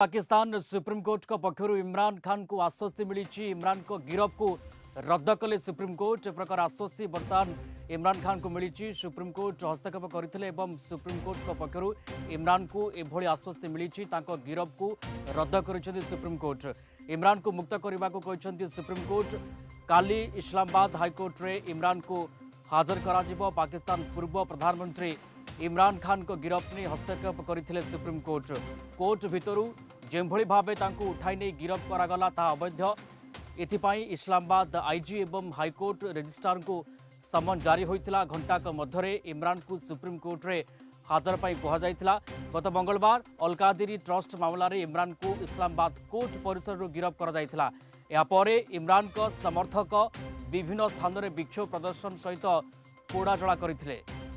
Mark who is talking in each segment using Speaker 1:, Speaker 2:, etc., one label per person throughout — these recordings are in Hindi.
Speaker 1: पाकिस्तान सुप्रीम कोर्ट को पक्षर इमरान खान को आश्वस्ति मिली। इमरान को गिरफ को रद्द कले सुप्रीम कोर्ट। एक प्रकार आश्वस्ति बर्तमान इमरान खान को मिली। सुप्रीम कोर्ट हस्तक्षेप करते सुप्रीम कोर्ट को पक्षर इमरान को यह आश्वस्ति मिली। गिरफ को रद्द कर सुप्रीम कोर्ट। इमरान को मुक्त करने को कहते सुप्रीम कोर्ट। काली इस्लामाबाद हाईकोर्ट रे इमरान को हाजर करा। पाकिस्तान पूर्व प्रधानमंत्री इमरान खान को गिरफ नहीं हस्तक्षेप करते सुप्रीम कोर्ट। कोर्ट भितर जो भाव उठाई नहीं गिरफ करागला ता अवैध। एथिपाई इस्लामाबाद आईजी एवं हाईकोर्ट रजिस्ट्रार को समन जारी होता। घंटाक मध्य इमरान को सुप्रीम कोर्ट रे हाजर पाई कहुला। गत मंगलवार अलकादिरी ट्रस्ट मामलें इमरान को इस्लामाबाद कोर्ट परिसर गिरफ कर यापर इमरान को समर्थक विभिन्न स्थान में विक्षोभ प्रदर्शन सहित पोड़ाजला करते।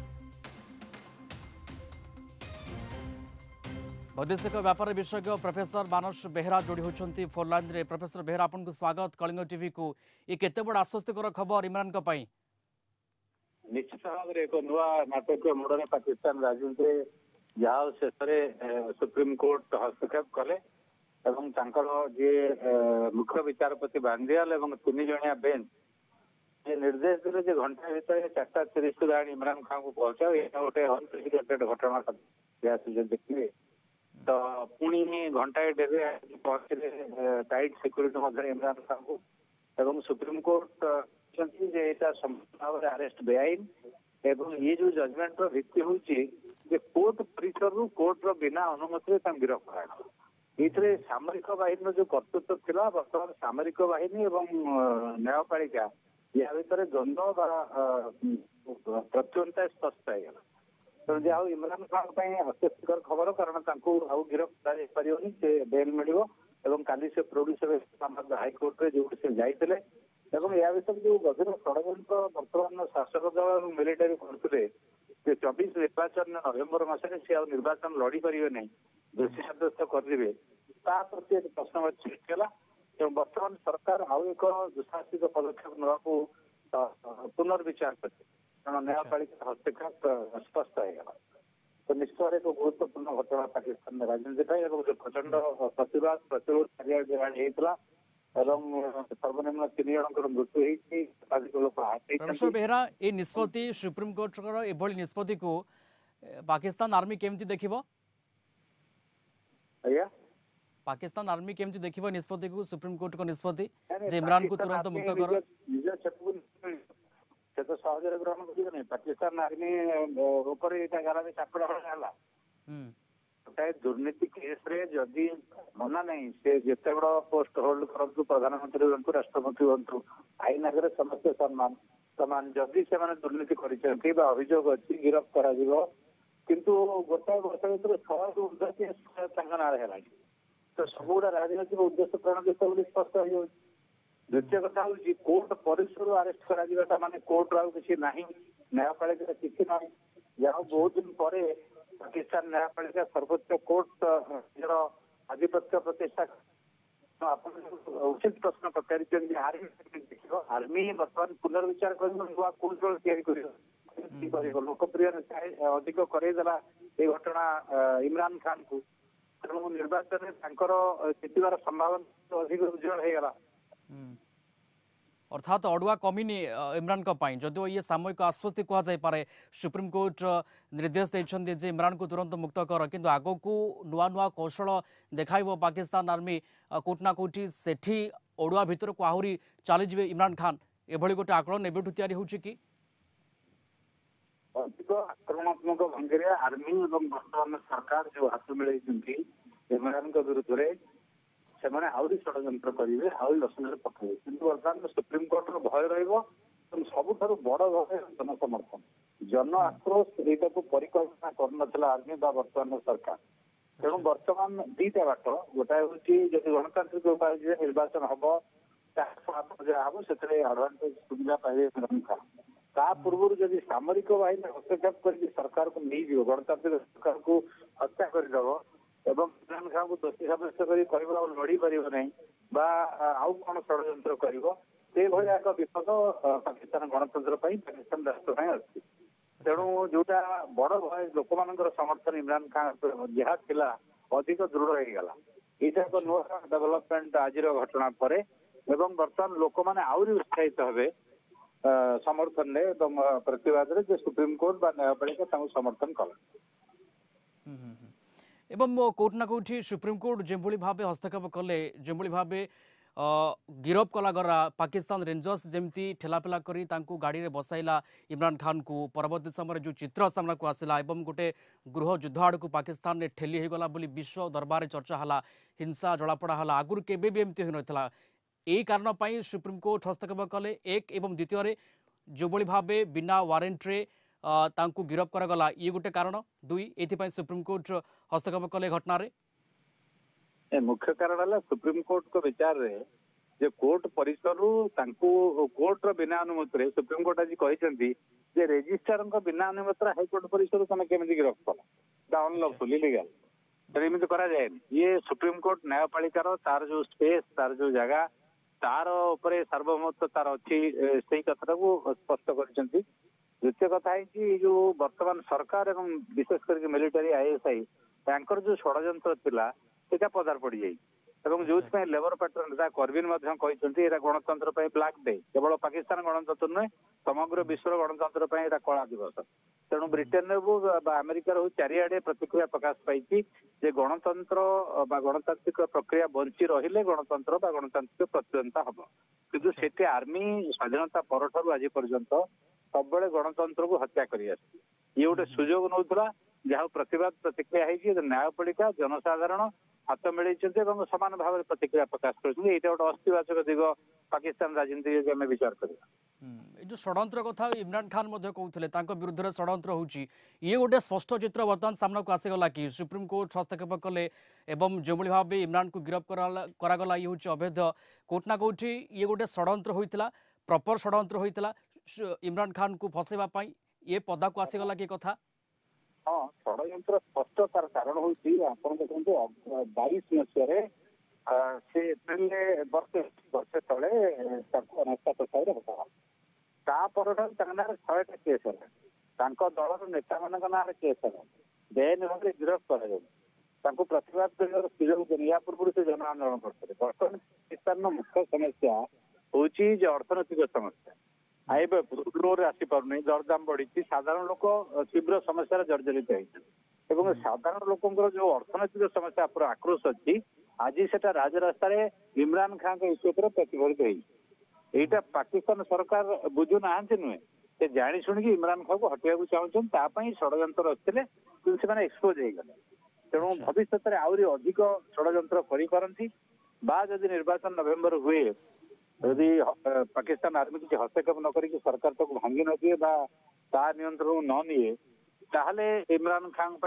Speaker 1: वैदेशिक व्यापार विशेषज्ञ प्रोफेसर मानस बेहरा जोड़ी होती फोन लाइन रे। प्रोफेसर बेहरा आपको स्वागत कलिंग टीवी को। ये केते बड़ आश्वस्तिकर खबर इमरान का पाई?
Speaker 2: निश्चित भाव में एक नुआ नाटक मोड़ में पाकिस्तान राजनीति जहाँ शेष सुप्रीम कोर्ट हस्तक्षेप कले जी मुख्य विचारपति बांदियाल और 3 जणिया बेंच ये निर्देश दिले जे घंटा भीतर 4:30 सुधा इमरान खान को पहुंचाओ। यह गोटे अनप्रेसिडेंटेड घटना देखिए तो पुणी घंटाए डेरे पहुंचे टाइट सिक्योरिटी मध्य इमरान खान को एवं सुप्रीम कोर्ट अरेस्ट बेआईन एवं ये जो जजमेंट भित्ति हूँ कोर्ट परिसर कोर्ट बिना अनुमति गिरफ कर सामरिक बाहिनी जो कर्तृत्व थिला बर्तमान सामरिक बाहिनी एवं न्यायपालिका या भितर द्वंद्व प्रत्युता स्पष्ट है। तो जहाँ इमरान खान आश्वस्तिकर खबर कारण आउ गिरफ पारे से बेल मिल काली से प्रोड्यूस हाईकोर्ट में जो से जाते या भर जो गभीर षड्यंत्र बर्तमान शासक दल और मिलिटारी करते 24 निर्वाचन नवेम्बर मसने से निर्वाचन लड़ी पारे नहीं दोषी सब्यस्त करेंगे प्रति एक प्रश्न सृष्टिला। बर्तमान सरकार आउ एक दुशासित पदक्षेप ना पुनर्विचार करते कारण न्यायपालिका हस्तक्षेप स्पष्ट होगा। तो निश्चय एक गुरुत्वपूर्ण घटना पाकिस्तान राजनीति जो प्रचंड प्रतिवाद प्रतिरोध चारिड़ा सर्वनिम्न 3 जन मृत्यु लोक
Speaker 1: प्रोफेसर बेहरा ये निष्पत्ति सुप्रीम कोर्ट एभली निष्पत्ति को पाकिस्तान आर्मी केमती देखिबो? पाकिस्तान आर्मी केमती देखिबो निष्पत्ति को सुप्रीम कोर्ट को निष्पत्ति जे इमरान को तुरंत मुक्त करो?
Speaker 2: से तो सहज ग्रहण कर पाकिस्तान आर्मी चापड़ा गोटाए दुर्नीति केस रे जदि मना नहीं से जिते बड़ पोस्ट होल्ड करूँ प्रधानमंत्री हूँ राष्ट्रपति हूँ आईन आगे समस्त सम्मान समान जदि से दुर्नीति कर अभियोग अच्छी गिरफ कर गोटाए वर्ष भर 100 ऊर्जा केस ना है तो सब गुड़ा राजनैतिक उद्देश्य प्रणोदित स्पष्ट हो। द्वितीय कथा हूँ कोर्ट परिसर अरेस्ट करा माने कोर्ट आउ किसी ना न्यायपालिका किसी ना जहाँ बहुत दिन पर पाकिस्तान न्यायपालिका सर्वोच्च कोर्ट निजर आधिपत्य प्रतिष्ठा उचित प्रश्न पचार आर्मी बर्तमान पुनर्विचार कर नुआ कौशल या लोकप्रिय अधिक करदेला ये घटना इमरान खान को तेणु निर्वाचन जीतवार संभावना अधिक उज्जवल होगा।
Speaker 1: अर्थात अड़ुआ कमिनी इमरान जदिव ये सामयिक आश्वस्ति कहुए सुप्रीम कोर्ट निर्देश देते जे इमरान को तुरंत मुक्त कर किंतु आग को नुआ नुआ कौशल देखा पाकिस्तान आर्मी कोटना कोटी सेठी अड़ुआ भितर को आहरी चलीजे इमरान खान एभली गोटे आकलन एबेठू तैयारी होउछि कि
Speaker 2: अधिक आक्रमणात्मक भंगी आर्मी और बर्तमान सरकार जो हाथ मिले इमरान विरुद्ध में से आहरी षड्यंत्र करेंगे आहरी लक्षण पकेबे किंतु बर्तमान सुप्रीम कोर्ट भय रबुठ बड़ भय जनसमर्थन जन आक्रोश यहाँ को परिकल्पना करना आर्मी बर्तमान सरकार। तेणु बर्तमान 2टा बाट गोटाए हूँ जब गणतांत्रिक उपाय निर्वाचन हम जहाँ हम से आडभांटेज सुविधा पाइबे इमरान खान ता पूर्व जब सामरिक बाहिनी हस्तक्षेप कर सरकार को नहीं जीव गणतांत्रिक सरकार को हत्या करदेव एवं इमरान खान को दोषी सब्यस्त कर लड़ी पार नहीं आउ कौन षड्यंत्र कर एक विपद पाकिस्तान गणतंत्र पाकिस्तान राष्ट्र अच्छी। तेणु जोटा बड़ भय लोक मान समर्थन इमरान खान जहाँ थिला अधिक दृढ़ होगा এইটা ଏକ ନୂଆ ଡେଭଲପମେଣ୍ଟ ଆଜିର ଘଟଣା ପରେ ଏବଂ ବର୍ତ୍ତମାନ ଲୋକମାନେ ଆହୁରି ଉତ୍ସାହିତ ହେବେ ସମର୍ଥନରେ ଏବଂ ପ୍ରତିବାଦରେ ଯେ ସୁପ୍ରିମକୋର୍ଟ ବା ନ୍ୟାୟପାଳିକା ତାଙ୍କୁ ସମର୍ଥନ କଲା।
Speaker 1: ଏବଂ କୋର୍ଟ ନା କୋठी ସୁପ୍ରିमकोर्ट जेभଳି भावे हस्तक्षेप कले जेभଳି भावे गिरफ कलागरा पाकिस्तान रेंजर्स जमती ठेलापेला करी तांकू गाड़ी रे बसाइला इमरान खान को परवर्ती समय जो चित्र सामना को आसला एवं गोटे गृह युद्ध आड़ को पाकिस्तान ने ठेली हो गला बोली विश्व दरबार चर्चा हला हिंसा जलापड़ा हला आगुर केबे भी एमती हो नथिला एही कारण पई सुप्रीमकोर्ट हस्तक्षेप कले एक एवं द्वितीय जो भावे बिना वारेंट रे तांकू गिरफ करागला ये गोटे कारण दुई एथिपाई सुप्रीमकोर्ट हस्तक्षेप कले घटना रे
Speaker 2: मुख्य कारण है सुप्रीमकोर्ट को विचार रे जे कोर्ट परिसर कोर्ट बिना अनुमति रे सुप्रीमकोर्ट आज कहते जे रेजिस्ट्रार बिना अनुमति हाईकोर्ट परिसर तुम केमी गिरफ कल अनलॉफुल इलीगल एमती करा जाएनी ये सुप्रीमकोर्ट न्यायपालिकार तार जो स्पेस तार जो जगह तार उपरे सार्वभौमत्व तार अच्छी से कथा को स्पष्ट कर द्वितीय कथा है जो वर्तमान सरकार एवं विशेषकर मिलिटारी आईएसआई तांकर जो षड्यंत्र थिला सेटा पदार पड़ जाए जो लेबर पार्टी नेता करबिन कहते गणतंत्र ब्लैक डे केवल पाकिस्तान गणतंत्र नुहे समग्र विश्व गणतंत्र कला दिवस तेणु ब्रिटेन हो अमेरिकार हो चारिआडे प्रतिक्रिया प्रकाश पाई गणतंत्र गणतांत्रिक प्रक्रिया बंची रहिले गणतंत्र गणतांत्रिक प्रतिद्वंदता हम किंतु सेठी आर्मी स्वाधीनता पर आज पर्यंत सब गणतंत्र को हत्या कर ये गोटे सुजोग नौला जहाँ प्रतिवाद प्रतिक्रिया है न्यायपालिका जनसाधारण हाथ मिले सामान भाव प्रतिक्रिया प्रकाश कर गोटे अस्थिवाचक दिग पाकिस्तान राजनीति आम विचार करवा
Speaker 1: जो षड्यंत्र कथा इमरान खान कहते विरुद्ध में षड्यंत्र होची ये गोटे स्पष्ट चित्र वर्तमान सामना को आसीगला कि सुप्रीमकोर्ट हस्तक्षेप कले एवं जो भाव इमरान को गिरफ करागला ये हूँ अवैध कोर्ट ना कोठी ये गोटे षड्यंत्र होता प्रपर षड्यंत्र होता इमरान खान को फसैवाई ये पदा को आसीगला कि कथा
Speaker 2: हाँ षड्यंत्र स्पष्ट तार कारण हूँ देखते 22 मसीह से एप्रिल वर्षे तले अनास्था प्रस्ताव हटा तापर 100टा केस है दलर नेता मान ना केस है बेआईन भाव गिरफ कर प्रतिवाद कर सुजोग या पूर्व से जन आंदोलन करते बर्तमान पाकिस्तान मुख्य समस्या हूँ अर्थनैतिक समस्या आईबे फ्लोर आसी पारनी दरदाम बढ़ी साधारण लोक तीव्र समस्या जर्जरित होती साधारण लोकंर जो अर्थनैतिक समस्या पर आक्रोश अच्छी आज से राजरास्ता इमरान खान के इश्यू पर प्रतिफलित होता पाकिस्तान सरकार बुझु ना नुहे से जाणी शुणिकी इमरान खान को हटाइବାକୁ चाहूँ षड्यंत्र रखते से एक्सपोज हो गले तेणु भविष्य में आहरी अधिक षड्यंत्र करती निर्वाचन नवेम्बर हुए यदि पाकिस्तान आर्मी किसी हस्तक्षेप न करी सरकार तक भांगी न दिए नियंत्रण न निए ताहले इमरान खान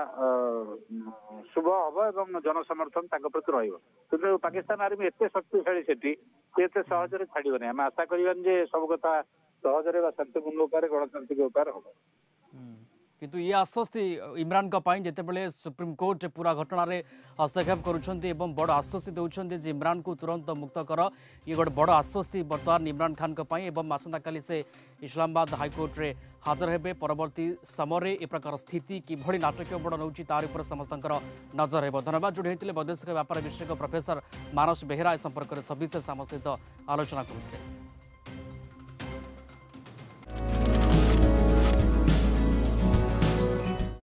Speaker 2: शुभ हम एवं जनसमर्थन प्रति रही पाकिस्तान आर्मी एत शक्तिशाली सेठी एत सहजरे छाड़बनी आम आशा करा सब कथा सहजरे शांतिपूर्ण उपाय गणतांत्रिक उपाय हम
Speaker 1: किंतु ये आश्वस्ति इमरान जितेबाला सुप्रीमकोर्ट पूरा घटना रे हस्तक्षेप करुँच बड़ आश्वस्ति दौरान इमरान को तुरंत मुक्त कर ये गोटे बड़ आश्वस्ति बर्तमान इमरान खान आसंता काली से इस्लामाबाद हाईकोर्ट रे हाजर हेबे परवर्ती समय ए प्रकार स्थिति किभली नाटकीय बड़ नौची तार उपर समस्त नजर हेब धन्यवाद जोड़ी होते वैदेशिक व्यापार विषयक प्रोफेसर मानस बेहेरा ए संपर्क में सविशेष आम सहित आलोचना करुଥିଲେ।